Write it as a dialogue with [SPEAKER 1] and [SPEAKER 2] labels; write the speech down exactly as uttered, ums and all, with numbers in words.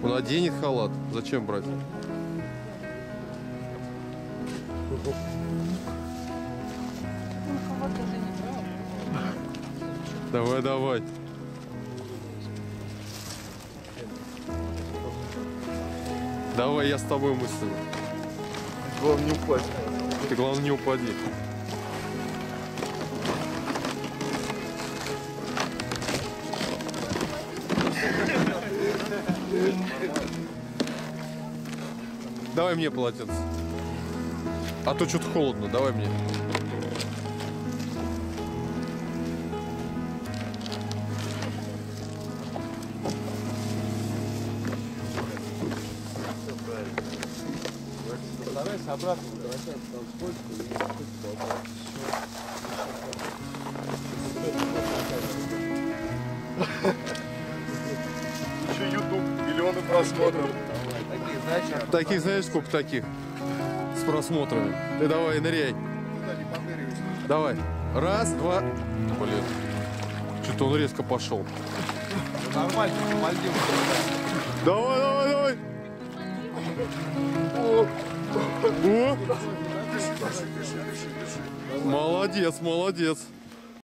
[SPEAKER 1] Он оденет халат. Зачем брать? Давай, давай. Давай, я с тобой мысленно.
[SPEAKER 2] Главное не упасть.
[SPEAKER 1] Ты главное не упади. Давай мне полотенце. А то что-то холодно, давай мне.
[SPEAKER 2] Старайся обратно возвращаться, там скользко и скользко. Еще YouTube, миллионы просмотров. Таких, знаешь,
[SPEAKER 1] Таких, знаешь, сколько таких? С просмотрами. Ты давай, ныряй. Давай. Раз, два. Блин. Что-то он резко пошел.
[SPEAKER 2] Нормально, Мальдивы.
[SPEAKER 1] Давай, давай, давай. О. О. Молодец, молодец.